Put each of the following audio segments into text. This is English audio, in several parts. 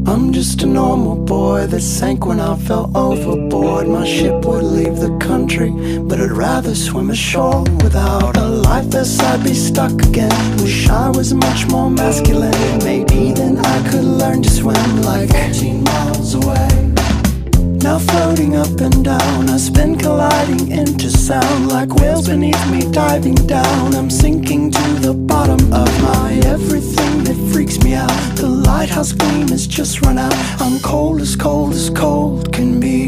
I'm just a normal boy that sank when I fell overboard. My ship would leave the country, but I'd rather swim ashore. Without a life vest I'd be stuck again. Wish I was much more masculine. Maybe then I could learn to swim like 14 miles away. Now floating up and down, I spin colliding into sound. Like whales beneath me diving down, I'm sinking to the bottom of my everything that freaks me out. The lighthouse gleam has just run out. I'm cold as cold can be.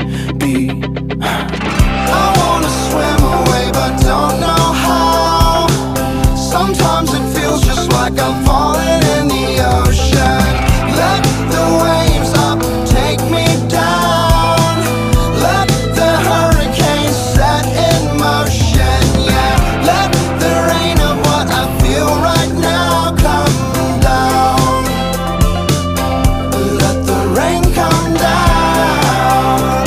I wanna swim away but don't know how. Sometimes it feels just like I'm falling in the ocean. Let the waves up take me down. Let the hurricane set in motion. Yeah, let the rain of what I feel right now come down. Let the rain come down.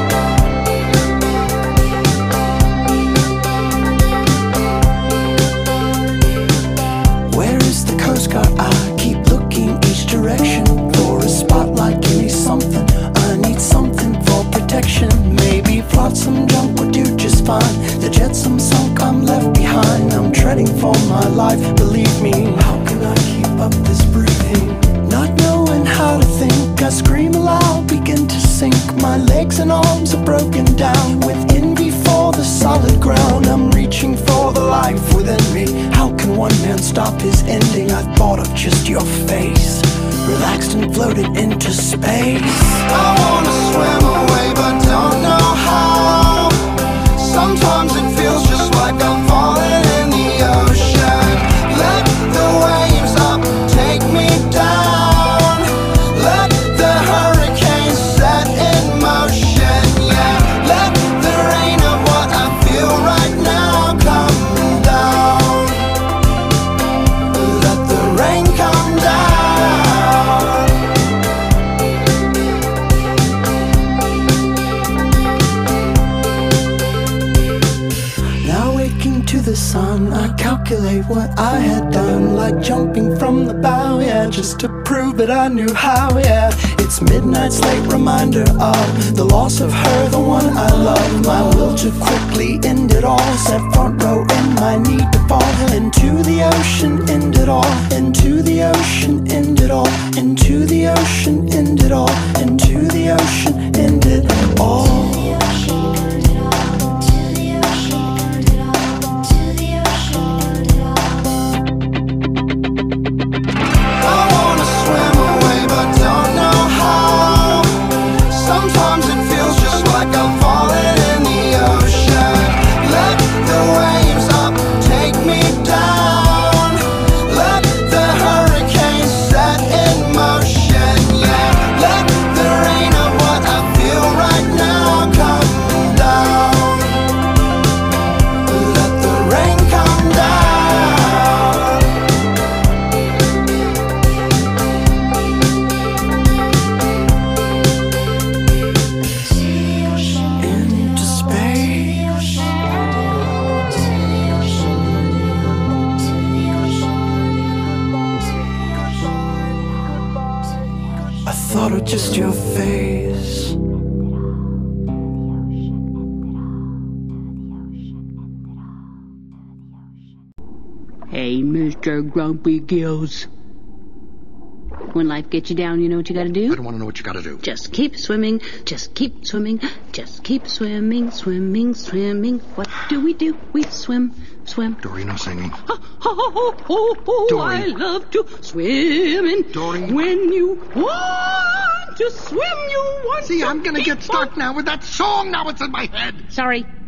Where is the Coast Guard? I keep looking each direction for a spotlight. Give me something, I need something for protection. Maybe flotsam junk would do just fine. The jetsam sunk, I'm left behind. I'm treading for my life, believe me. How can I keep up this breathing? Not knowing how to think, I scream aloud, begin to sink. My legs and arms are broken down with envy for the solid ground. I'm reaching for the life within me. How can one man stop his ending? I thought of just your face, relaxed and floated into space. I wanna swim away but don't know how. Sometimes it feels just like I'm falling in the ocean. Let the waves up take me down. Let the hurricane set in motion. Yeah, let the rain of what I feel right now come down. Let the rain come down. Now waking to the sun, I calculate what I had done. Like jumping from the bow, yeah, just to prove that I knew how, yeah. It's midnight's late reminder of the loss of her, the one I love. My will to quickly end it all, set front row in my need to fall into the ocean, end it all, into the ocean, end it all, into the ocean, end it all, into the ocean, end it all. Sometimes it feels just like I'm falling in the ocean. Let the waves up take me down. Let the hurricane set in motion. Yeah, let the rain of what I feel right now come down. Let the rain come down. Into space. I thought of just your face. Hey, Mr. Grumpy Gills. When life gets you down, you know what you gotta do? I don't want to know what you gotta do. Just keep swimming, just keep swimming, just keep swimming, swimming, swimming. What do? We swim, swim. Dory, no singing. Ha, ha, ha, ho, ho, Dory. I love to swim in. Dory. When you want to swim, you want See, to I'm gonna keep get stuck now with that song. Now it's in my head. Sorry.